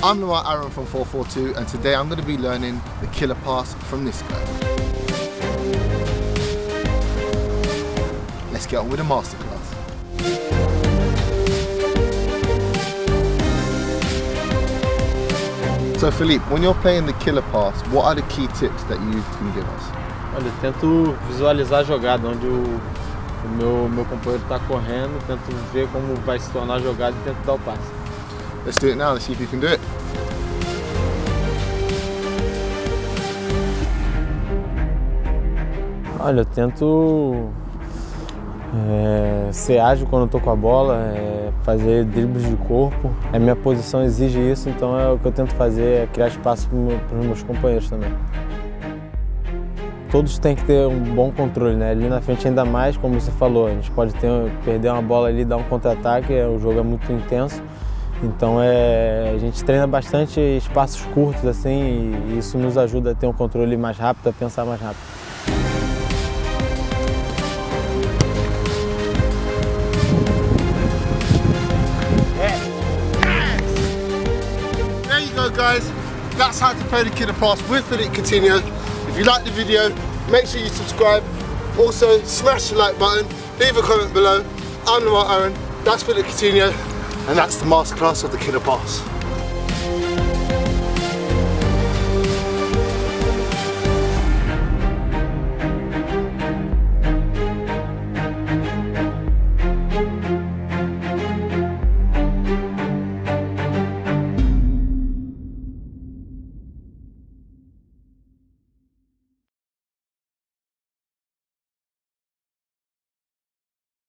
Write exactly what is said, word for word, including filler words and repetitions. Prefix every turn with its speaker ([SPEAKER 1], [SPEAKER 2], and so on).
[SPEAKER 1] I'm Lamar Aaron from four four two, and today I'm going to be learning the killer pass from this guy. Let's get on with the masterclass. So Philippe, when you're playing the killer pass, what are the key tips that you can give us?
[SPEAKER 2] Olha, eu tento visualizar a jogada, onde o, o meu, meu companheiro está correndo, tento ver como vai se tornar a jogada e tento dar o passe.
[SPEAKER 1] Let's do it now, let's see if you can do it.
[SPEAKER 2] Olha, eu tento é, ser ágil quando eu tô com a bola, é, fazer dribles de corpo. A minha posição exige isso, então é o que eu tento fazer, é criar espaço para os meus companheiros também. Todos têm que ter um bom controle, né? Ali na frente ainda mais, como você falou, a gente pode ter, perder uma bola ali, dar um contra-ataque, o jogo é muito intenso. Então é, a gente treina bastante espaços curtos assim e isso nos ajuda a ter um controle mais rápido, a pensar mais rápido.
[SPEAKER 1] There you go guys, that's how to play the killer pass with Philippe Coutinho. If you like the video, make sure you subscribe. Also smash the like button, leave a comment below. I'm Lamar Aaron, that's Philippe Coutinho. And that's the masterclass of the killer pass.